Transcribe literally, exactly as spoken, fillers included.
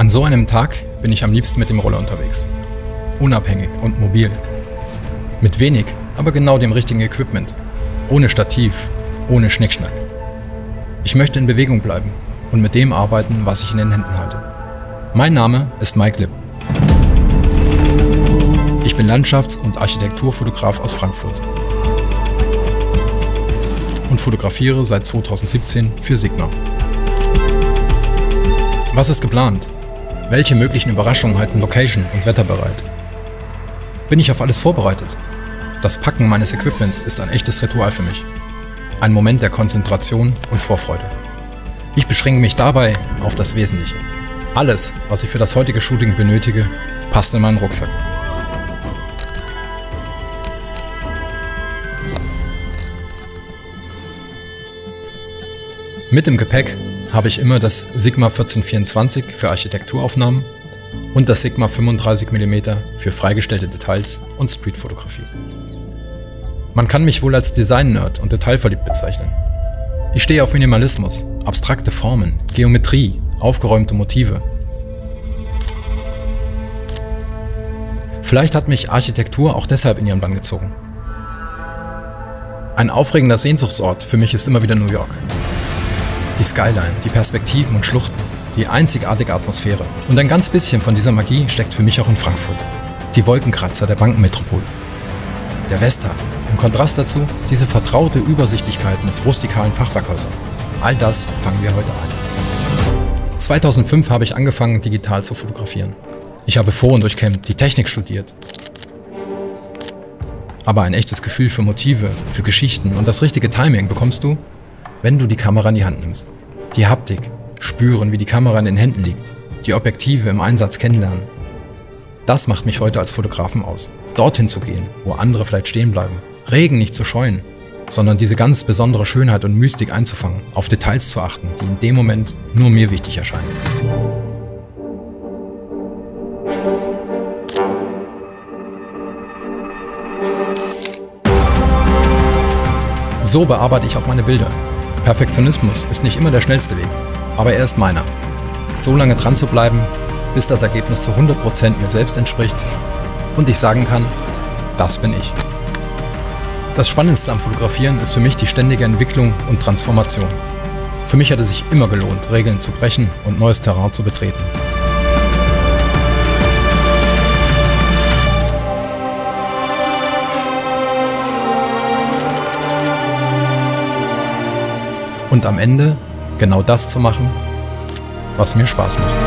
An so einem Tag bin ich am liebsten mit dem Roller unterwegs. Unabhängig und mobil. Mit wenig, aber genau dem richtigen Equipment. Ohne Stativ, ohne Schnickschnack. Ich möchte in Bewegung bleiben und mit dem arbeiten, was ich in den Händen halte. Mein Name ist Mike Lipp. Ich bin Landschafts- und Architekturfotograf aus Frankfurt und fotografiere seit zweitausendsiebzehn für Sigma. Was ist geplant? Welche möglichen Überraschungen halten Location und Wetter bereit? Bin ich auf alles vorbereitet? Das Packen meines Equipments ist ein echtes Ritual für mich. Ein Moment der Konzentration und Vorfreude. Ich beschränke mich dabei auf das Wesentliche. Alles, was ich für das heutige Shooting benötige, passt in meinen Rucksack. Mit im Gepäck habe ich immer das Sigma vierzehn vierundzwanzig für Architekturaufnahmen und das Sigma fünfunddreißig Millimeter für freigestellte Details und Streetfotografie. Man kann mich wohl als Design-Nerd und detailverliebt bezeichnen. Ich stehe auf Minimalismus, abstrakte Formen, Geometrie, aufgeräumte Motive. Vielleicht hat mich Architektur auch deshalb in ihren Bann gezogen. Ein aufregender Sehnsuchtsort für mich ist immer wieder New York. Die Skyline, die Perspektiven und Schluchten, die einzigartige Atmosphäre. Und ein ganz bisschen von dieser Magie steckt für mich auch in Frankfurt. Die Wolkenkratzer der Bankenmetropole. Der Westhafen. Im Kontrast dazu diese vertraute Übersichtlichkeit mit rustikalen Fachwerkhäusern. All das fangen wir heute an. zweitausendfünf habe ich angefangen, digital zu fotografieren. Ich habe vor und durchkämmt die Technik studiert. Aber ein echtes Gefühl für Motive, für Geschichten und das richtige Timing bekommst du, wenn du die Kamera in die Hand nimmst. Die Haptik, spüren, wie die Kamera in den Händen liegt, die Objektive im Einsatz kennenlernen. Das macht mich heute als Fotografen aus. Dorthin zu gehen, wo andere vielleicht stehen bleiben. Regen nicht zu scheuen, sondern diese ganz besondere Schönheit und Mystik einzufangen, auf Details zu achten, die in dem Moment nur mir wichtig erscheinen. So bearbeite ich auch meine Bilder. Perfektionismus ist nicht immer der schnellste Weg, aber er ist meiner. So lange dran zu bleiben, bis das Ergebnis zu hundert Prozent mir selbst entspricht und ich sagen kann, das bin ich. Das Spannendste am Fotografieren ist für mich die ständige Entwicklung und Transformation. Für mich hat es sich immer gelohnt, Regeln zu brechen und neues Terrain zu betreten. Und am Ende genau das zu machen, was mir Spaß macht.